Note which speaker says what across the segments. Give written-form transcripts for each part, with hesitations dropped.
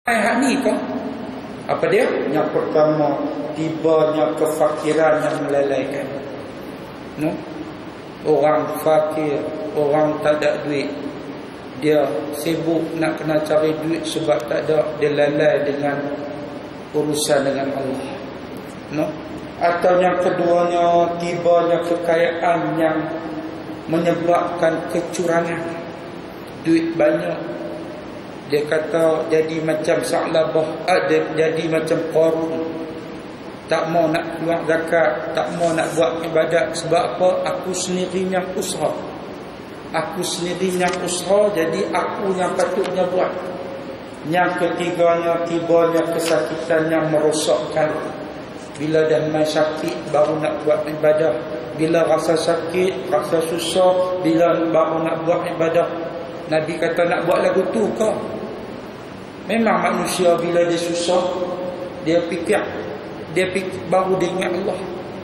Speaker 1: hak ni kau. Apa dia? Yang pertama, tibanya kefakiran yang melalaikan. No? Orang fakir, orang tak ada duit, dia sibuk nak kena cari duit sebab tak ada, dia lalai dengan urusan dengan Allah. No? Atau yang keduanya, tibanya kekayaan yang menyebabkan kecurangan. Duit banyak, dia kata jadi macam Sa'labah, jadi macam Qarun. Tak mau nak keluar zakat, tak mau nak buat ibadat. Sebab apa? Aku sendiri yang usaha. Aku sendiri yang usaha, jadi aku yang patutnya buat. Yang ketiganya, tibanya kesakitan yang merosakkan. Bila dah main sakit, baru nak buat ibadah. Bila rasa sakit, rasa susah, bila baru nak buat ibadah. Nabi kata nak buat lagu tu kau. Memang manusia bila dia susah, dia fikir baru dia ingat Allah.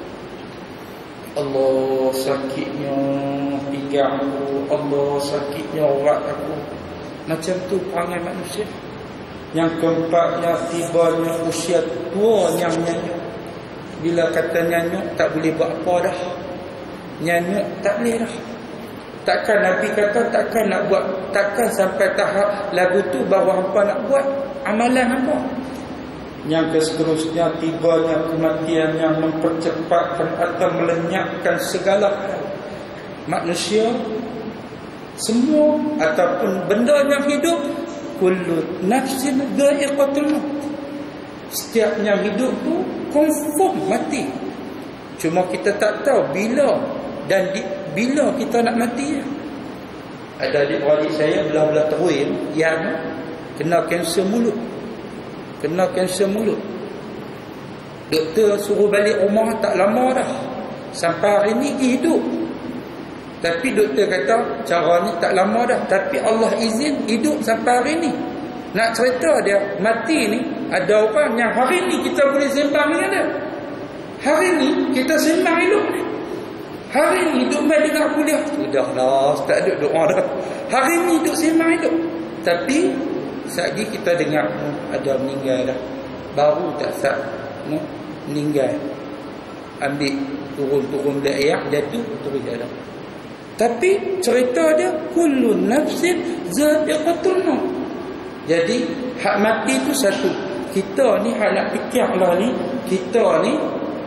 Speaker 1: Allah sakitnya pinggang aku, Allah sakitnya urat aku. Macam tu perangai manusia. Yang keempatnya, tibanya usia tua yang nyanyuk. Bila kata nyanyuk, tak boleh buat apa dah. Nyanyuk tak boleh dah. Takkan Nabi kata takkan nak buat, takkan sampai tahap lagu tu baru hampa nak buat amalan hampa. Yang seterusnya, tibanya kematian yang mempercepatkan atau melenyapkan segala hal. Manusia semua ataupun benda yang hidup, kullu nafsin dha'iqatul maut. Setiap yang hidup tu confirm mati. Cuma kita tak tahu bila dan bila kita nak mati. Ada adik-beradik saya belah-belah terus yang kena kanser mulut. Kena kanser mulut. Doktor suruh balik rumah tak lama dah. Sampai hari ni hidup. Tapi doktor kata cara ni tak lama dah. Tapi Allah izin hidup sampai hari ni. Nak cerita dia mati ni, ada orang yang hari ni kita boleh sembang dengan dia. Hari ni kita sembang hidup ni. Hari ni hidup main dengar kuliah. Sudahlah, tak ada doa dah. Hari ni hidup sembang hidup. Tapi sekali kita dengar ada meninggal dah. Baru tak sah meninggal. Ambil turun-turun dari air, jatuh terus dah. Tapi cerita dia kullu nafsin dha'iqatul maut. Jadi hak mati tu satu. Kita ni hak nak fikirlah ni, kita ni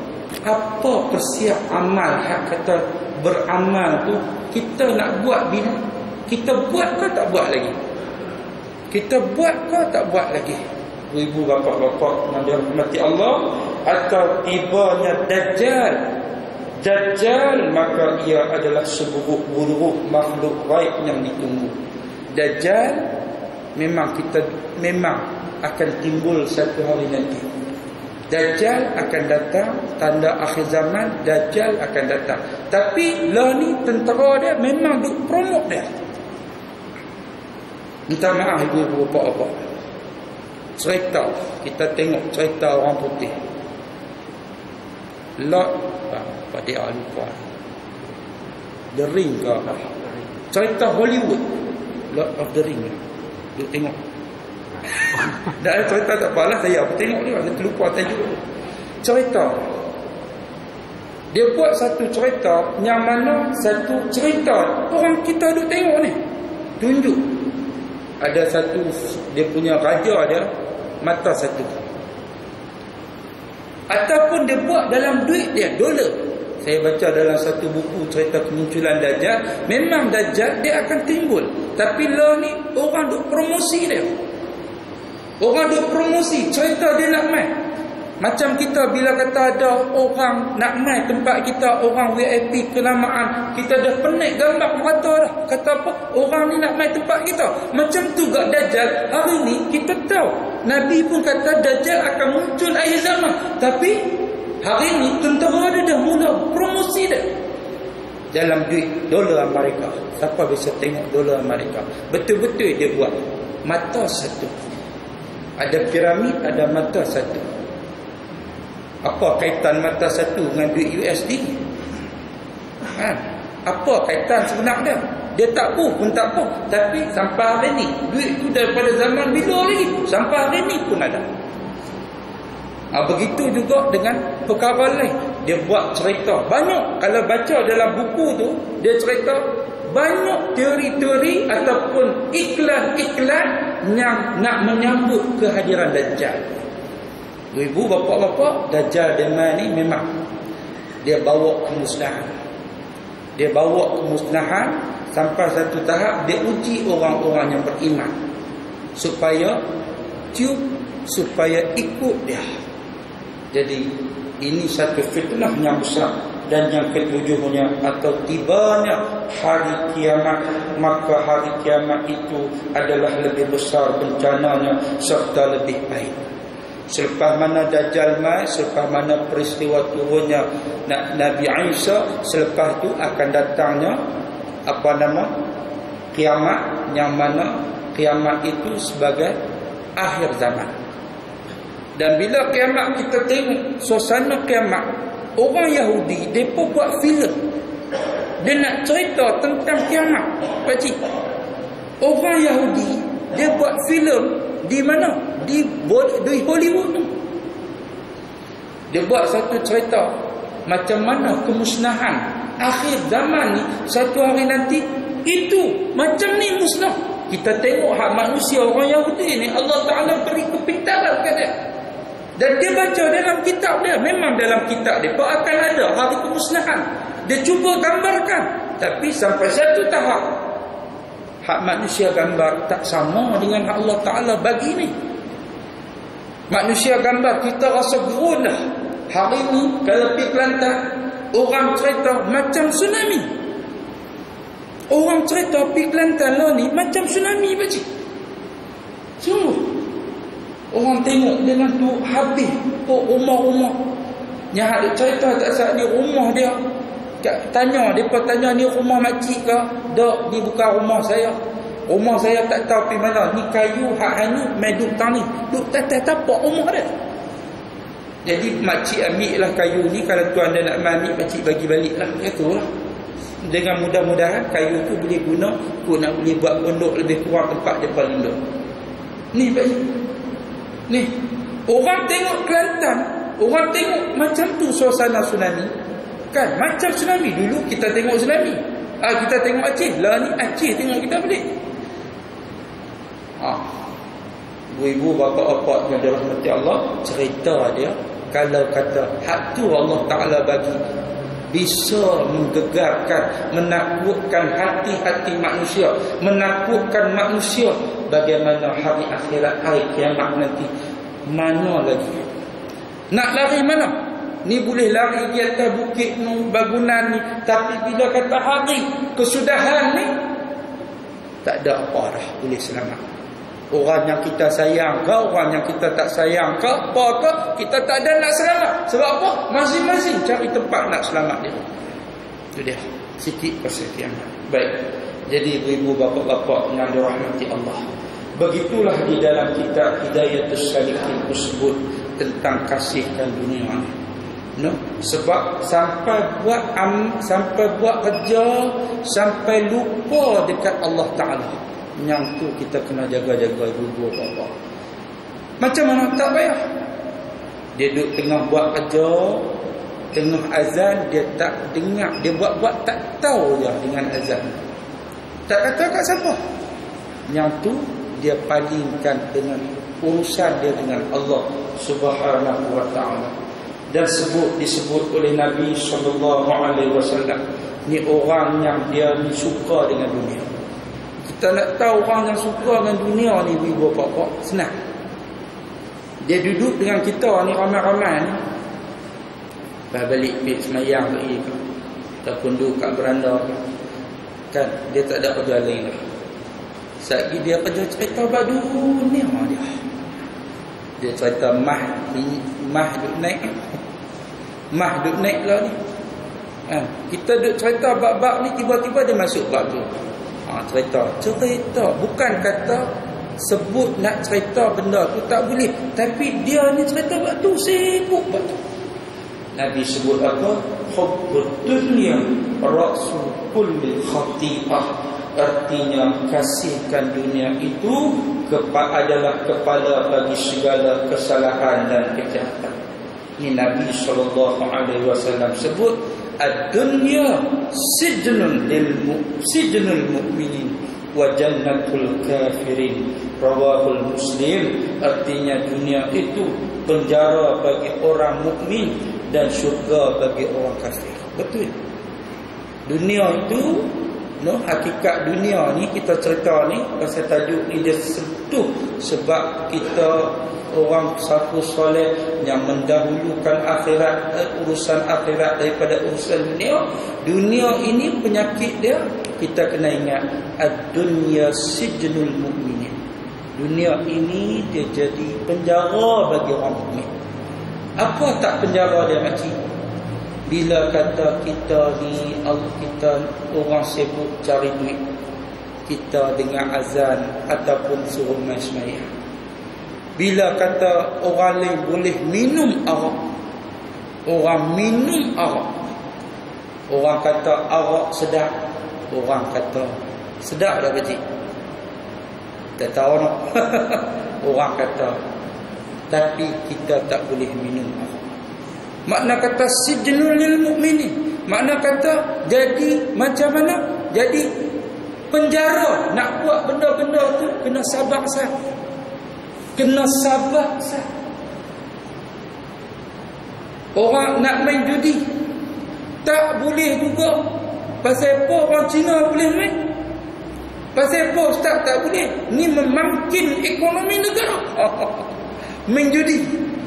Speaker 1: apa persiap amal hak kata beramal tu kita nak buat bila? Kita buat ke tak buat lagi? Kita buat ke tak buat lagi? Ibu bapa-bapa yang dirahmati Allah, atau tibanya Dajjal. Dajjal maka ia adalah seburuk-buruk makhluk gaib yang ditunggu. Dajjal memang akan timbul satu hari nanti. Dajjal akan datang, tanda akhir zaman, Dajjal akan datang. Tapi lah ni tentera dia memang duk promote dia. Minta maaf ibu-ibu bapa-bapa. Cerita, kita tengok cerita orang putih. Lot apa dia lupa. The Ring ke apa? Cerita Hollywood. Lord of the Ring. Duk tengok. Tak ada cerita tak apalah, saya apa tengok dia, saya terlupa tajuk. Cerita. Dia buat satu cerita yang mana satu cerita orang kita duk tengok ni. Tunjuk. Ada satu dia punya raja dia mata satu. Ataupun dia buat dalam duit dia, dolar. Saya baca dalam satu buku cerita kemunculan Dajjal, memang Dajjal dia akan timbul. Tapi lah ni orang duk promosi dia. Orang duk promosi cerita dia nak main. Macam kita bila kata ada orang nak main tempat kita, orang VIP kenamaan, kita dah penik gambar merata dah. Kata apa? Orang ni nak main tempat kita. Macam tu gak Dajjal. Hari ni kita tahu Nabi pun kata Dajjal akan muncul akhir zaman. Tapi hari ni tentera dia dah mula promosi dia dalam duit dolar Amerika. Siapa bisa tengok dolar Amerika? Betul-betul dia buat mata satu. Ada piramid, ada mata satu. Apa kaitan mata satu dengan duit USD? Apa kaitan sebenar dia? Dia tak pun tak apa. Tapi sampai hari ni, duit tu daripada zaman bila lagi, sampai hari ni pun ada. Begitu juga dengan perkara lain. Dia buat cerita banyak. Kalau baca dalam buku tu, dia cerita banyak teori-teori ataupun iklan-iklan yang nak menyambut kehadiran Dajjal. Ibu, bapak-bapak, Dajjal Daman ni memang dia bawa kemusnahan. Dia bawa kemusnahan sampai satu tahap dia uji orang-orang yang beriman supaya tiup, supaya ikut dia. Jadi ini satu fitnah yang besar. Dan yang ketujuhnya, atau tibanya hari kiamat, maka hari kiamat itu adalah lebih besar bencananya serta lebih baik. Selepas mana Dajjal mai, selepas mana peristiwa turunnya Nabi Isa, selepas itu akan datangnya kiamat, yang mana kiamat itu sebagai akhir zaman. Dan bila kiamat kita tengok suasana kiamat, orang Yahudi mereka buat filem. Dia nak cerita tentang kiamat, pakcik. Orang Yahudi dia buat filem di mana? Di Hollywood tu. Dia buat satu cerita macam mana kemusnahan akhir zaman ni, satu hari nanti itu macam ni musnah. Kita tengok hak manusia orang Yahudi ni, Allah Ta'ala beri kepintaran ke dia. Dan dia baca dalam kitab dia, memang dalam kitab dia akan ada hari kemusnahan. Dia cuba gambarkan, tapi sampai satu tahap hak manusia gambar tak sama dengan hak Allah Ta'ala bagi ni. Manusia gambar, kita rasa gerun dah. Hari ni kalau pergi Kelantan, orang cerita macam tsunami. Orang cerita pergi Kelantan lah ni macam tsunami, pakcik. Sungguh. Orang tengok dengan tu habis rumah-rumah. Yang ada cerita tak saat ni rumah dia. Tanya, mereka tanya ni rumah makcik ke? Tak, ni bukan rumah saya. Rumah saya tak tahu pergi mana. Ni kayu hak hanyut main duk tang ni. Duk tapak rumah dia. Jadi makcik ambil lah kayu ni. Kalau tuan dia nak ambil, makcik bagi balik lah. Itulah. Dengan mudah-mudahan kayu tu boleh guna, ku nak boleh buat pondok lebih kurang tempat dia berlindung. Ni pakcik. Ni, orang tengok Kelantan, orang tengok macam tu suasana tsunami. Kan, macam tsunami. Dulu kita tengok tsunami. Kita tengok Aceh. Lah ni Aceh tengok kita balik. Ibu-ibu, bapa-bapa yang dirahmati Allah, cerita dia, kalau kata hak tu Allah Ta'ala bagi, bisa menggegarkan, menakutkan hati-hati manusia, menakutkan manusia. Bagaimana hari akhirat, hari kiamat nanti, mana lagi nak lari mana? Ni boleh lari di atas bukit ni, bangunan ni, tapi bila kata hari kesudahan ni, tak ada apa dah boleh selamat. Orang yang kita sayang ke, orang yang kita tak sayang ke, apa ke, kita tak ada nak selamat. Sebab apa? Masing-masing cari tempat nak selamat dia. Itu dia sikit pasal kiamat. Baik. Jadi ibu-ibu, bapa-bapa yang dirahmati Allah, begitulah di dalam kitab Hidayatus Salikin tersebut tentang kasihkan dunia ni. No? Sebab sampai buat kerja, sampai lupa dekat Allah Ta'ala. Yang tu kita kena jaga-jaga ibu-ibu, bapa. Macam mana? Tak payah. Dia duduk tengah buat kerja, tengah azan, dia tak dengar, dia buat-buat tak tahu je dengan azan. Tak kata kat siapa. Yang tu dia palingkan dengan urusan dia dengan Allah Subhanahu wa ta'ala. Dan disebut oleh Nabi SAW, ni orang yang dia ni suka dengan dunia. Kita nak tahu orang yang suka dengan dunia ni, ibu bapa, senang. Dia duduk dengan kita ni ramai-ramai ni, balik pergi semayang lagi ke, ataupun duduk kat beranda ke, kan dia tak ada kerja lain dah. Sekali dia kerja cerita bab dunia dia. Dia cerita mah duk naik. Mah duk naik lah ni. Kita duk cerita bab-bab ni, tiba-tiba dia masuk bab tu. Cerita bukan kata sebut nak cerita benda tu tak boleh, tapi dia ni cerita bab tu, sibuk bab tu. Nabi sebut apa? Hubbud dunya ra'su kulli khati'ah. Artinya kasihkan dunia itu adalah kepala bagi segala kesalahan dan kejahatan. Ini Nabi SAW sebut ad-dunya sijnul mu'minin wa jannatul kafirin. Rawahul Muslim. Artinya dunia itu penjara bagi orang mukmin dan syurga bagi orang kafir. Betul. Dunia itu, hakikat dunia ni kita cerita ni, pasal tajuk ni dia sentuh sebab kita orang sapu soleh yang mendahulukan akhirat, urusan akhirat daripada urusan dunia. Dunia ini penyakit dia, kita kena ingat ad-dunya sijnul mu'minin. Dunia ini dia jadi penjara bagi orang mukmin. Apa tak penjara dia makcik? Bila kata kita ni, kita orang sibuk cari duit, kita dengar azan ataupun suruh main sembahyang. Bila kata orang lain boleh minum arak, orang minum arak. Orang kata arak sedap, orang kata sedap dah kecil. Tak tahu nak. Orang kata, tapi kita tak boleh minum arak. Makna kata sijnul lil mu'minin, makna kata jadi macam mana? Jadi penjara. Nak buat benda-benda tu kena sabar sah. Kena sabar sah. Orang nak main judi tak boleh juga. Pasal apa orang Cina boleh main? Pasal apa ustaz tak boleh? Ni memangkin ekonomi negara. Main judi.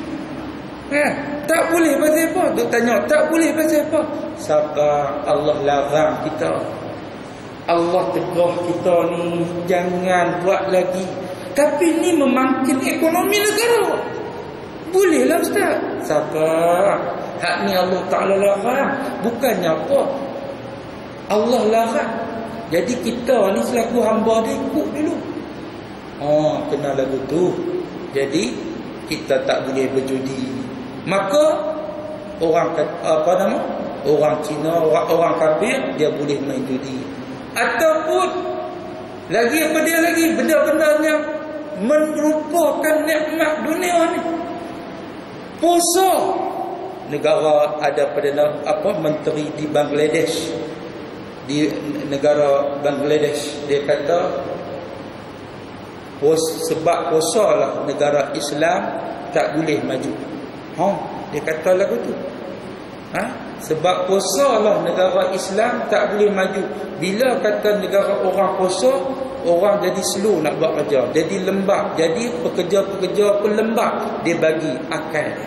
Speaker 1: Tak boleh pasal apa? Duk tanya, tak boleh pasal apa? Sabar, Allah larang kita. Allah tegah kita ni jangan buat lagi. Tapi ni memangkin ekonomi negara. Bolehlah ustaz. Sabar. Hak ni Allah Ta'ala larang. Bukannya apa? Allah larang. Jadi kita ni selaku hamba dia ikut dulu. Kena lagu tu. Jadi kita tak boleh berjudi. Maka orang orang Cina, orang kafir dia boleh main judi. Ataupun lagi apa dia lagi, benda-benda yang merupakan nikmat dunia ni. Puasa. Negara ada pada menteri di Bangladesh. Di negara Bangladesh dia kata sebab puasa lah negara Islam tak boleh maju. Dia kata lagu tu. Sebab puasa lah negara Islam tak boleh maju. Bila kata negara orang puasa, orang jadi slow nak buat kerja, jadi lembab, jadi pekerja-pekerja pun lembab. Dia bagi akal dia.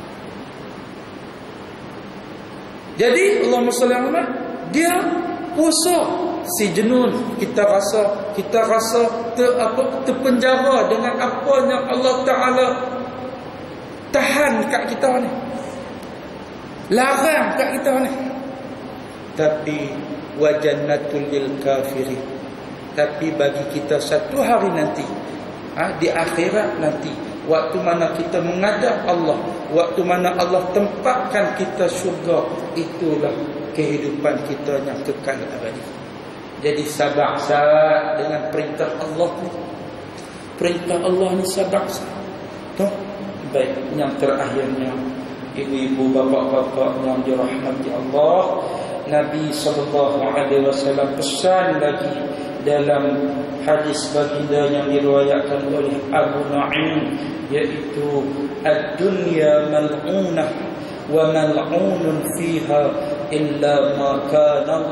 Speaker 1: Jadi Allahumma salli ala dia puasa si jenun, kita rasa terpenjara dengan apa yang Allah Ta'ala tahan kat kita ni, larang kat kita ni. Tapi wajannatul lil kafirin, tapi bagi kita satu hari nanti, di akhirat nanti, waktu mana kita menghadap Allah, waktu mana Allah tempatkan kita syurga, itulah kehidupan kita yang kekal abadi. Jadi sabar dengan perintah Allah ni. Perintah Allah ni sabar tuh. Baik, yang terakhirnya, ibu-ibu, bapa-bapa yang dirahmati Allah, Nabi SAW pesan lagi dalam hadis baginda yang diriwayatkan oleh Abu Nu'aim, iaitu ad-dunya mal'unah wa mal'unun fiha illa ma kana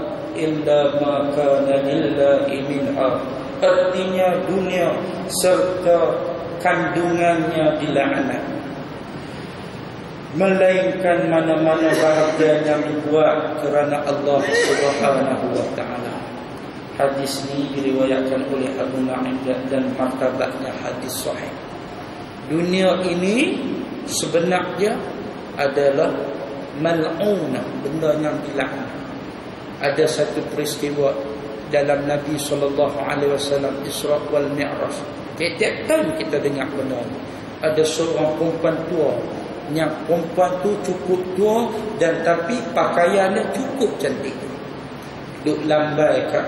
Speaker 1: lillahi minha. Artinya dunia serta kandungannya dilaknat, melainkan mana-mana bahagia yang dibuat kerana Allah Subhanahu wa ta'ala. Hadis ini diriwayatkan oleh Abu Nu'aim dan martabatnya hadis sahih. Dunia ini sebenarnya adalah mal'unah, benda yang dilaknat. Ada satu peristiwa dalam Nabi SAW Isra wal Mi'raj. Tiap tahun kita dengar benda ni. Ada seorang perempuan tua, yang perempuan tu cukup tua dan tapi pakaiannya cukup cantik. Duk lambai kat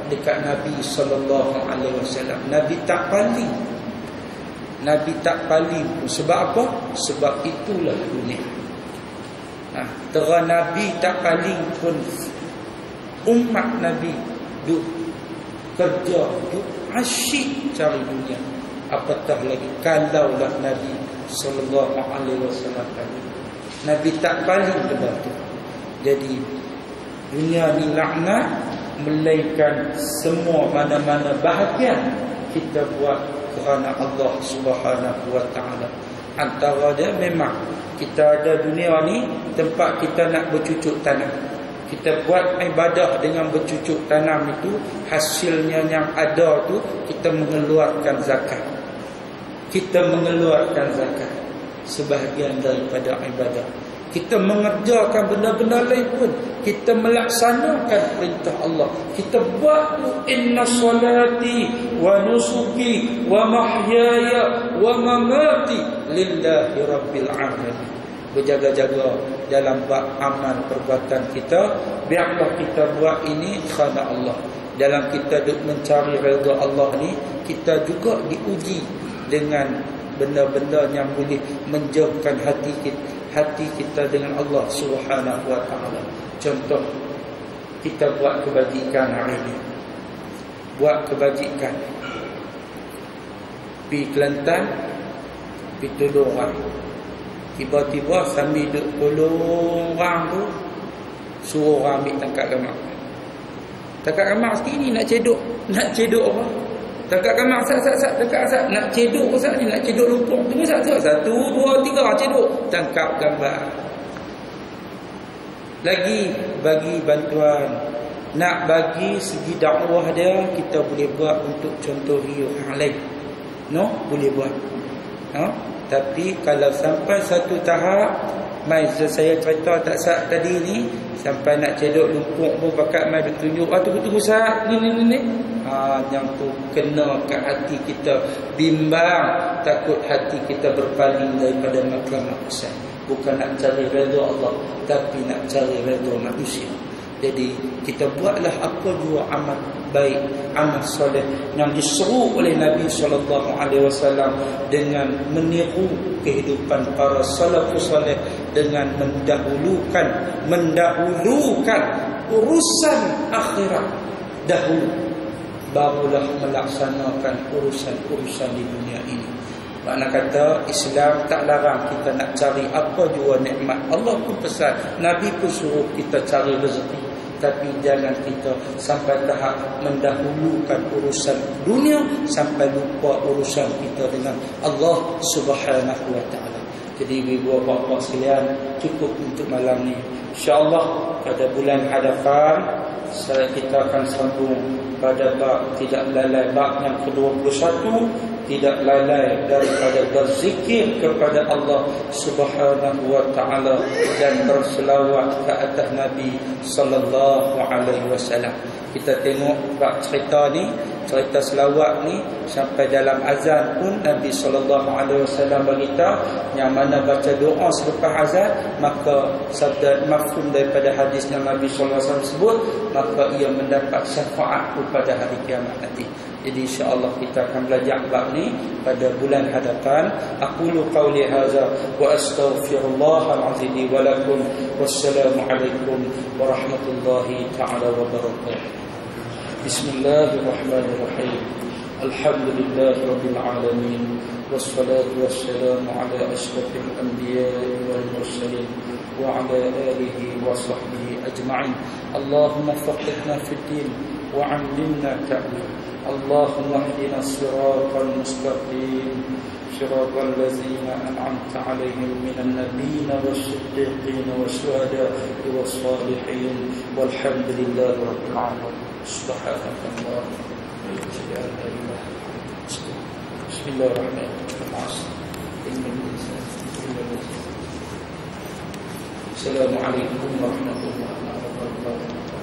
Speaker 1: dekat Nabi SAW. Nabi tak paling. Nabi tak paling. Sebab apa? Sebab itulah dunia. Terang Nabi tak paling pun, umat Nabi duk kerja, duk asyik cari dunia. Apatah lagi kalaulah Nabi SAW tadi. Nabi tak paling benda tu. Jadi dunia ni laknat, melainkan semua mana-mana bahagian kita buat kerana Allah Subhanahu wa ta'ala. Antara dia memang kita ada dunia ni tempat kita nak bercucuk tanam. Kita buat ibadah dengan bercucuk tanam itu, hasilnya yang ada tu kita mengeluarkan zakat. Kita mengeluarkan zakat sebahagian daripada ibadah. Kita mengerjakan benda-benda lain pun, kita melaksanakan perintah Allah. Kita buat inna salati wa nusuki wa mahyaya wa mamati lillahi rabbil alamin. Berjaga-jaga dalam bab amal perbuatan kita, biarlah kita buat ini kerana Allah. Dalam kita mencari redha Allah ni, kita juga diuji dengan benda-benda yang boleh menjauhkan hati kita dengan Allah Subhanahu wa ta'ala. Contoh, kita buat kebajikan hari ini. Buat kebajikan, pergi Kelantan, pergi tolong orang. Tiba-tiba sambil duduk tolong orang tu, suruh orang ambil tangkap gamak. Tangkap gamak sikit ni nak cedok apa? Tangkap gamak sat, tangkap sat, nak cedok pasal ni, nak cedok lumpur. Tunggu satu, 1, 2, 3 cedok, tangkap gambar. Lagi bagi bantuan, nak bagi segi dakwah dia, kita boleh buat untuk contoh riuh hal lain. No, boleh buat. Tapi kalau sampai satu tahap, mai saya cerita tak sat tadi ni, sampai nak cedok lumpur pun pakat mai bertunjuk, tunggu sat ni. Yang tu kena ke hati kita, bimbang, takut hati kita berpaling daripada makam Husain. Bukan nak cari redha Allah, tapi nak cari redha manusia. Jadi kita buatlah apa jua amal baik, amal soleh yang diseru oleh Nabi SAW dengan meniru kehidupan para salafus soleh, dengan mendahulukan urusan akhirat dahulu, barulah melaksanakan urusan-urusan di dunia ini. Makna kata Islam tak larang kita nak cari apa jua nikmat. Allah pun pesan, Nabi pun suruh kita cari rezeki. Tapi jangan kita sampai tahap mendahulukan urusan dunia sampai lupa urusan kita dengan Allah Subhanahu wa ta'ala. Jadi ibu bapa sekalian, cukup untuk malam ni. InsyaAllah pada bulan hadapan kita akan sambung pada bab tidak lalai, bab yang ke-21, tidak lalai daripada berzikir kepada Allah Subhanahu wa ta'ala dan berselawat ke atas Nabi sallallahu alaihi wasallam. Kita tengok bab cerita ni, cerita selawat ni, sampai dalam azan pun Nabi sallallahu alaihi wasallam beritahu yang mana baca doa selepas azan, maka sabda mafhum daripada hadis yang Nabi sallallahu alaihi wasallam sebut, maka ia mendapat syafaat pada hari kiamat nanti. Jadi insya-Allah kita akan belajar bab ni pada bulan hadapan. Aqulu qawli hadza wa astaghfirullahal azim li wa lakum. Wassalamu alaikum warahmatullahi taala wabarakatuh. Bismillahirrahmanirrahim. Alhamdulillahi rabbil alamin. Wassalatu wassalamu ala asyrafil anbiya'i wal mursalin wa ala alihi wa sahbihi ajma'in. Allahumma faqihna fid din wa 'allimna ta'wil. اللهم اهدنا الصراط المستقيم صراط الذين أنعمت عليهم من النبيين والصديقين والشهداء والصالحين والحمد لله رب العالمين. سبحانك اللهم وبحمدك لا إله إلا أنت. بسم الله الرحمن الرحيم. السلام عليكم ورحمة الله وبركاته.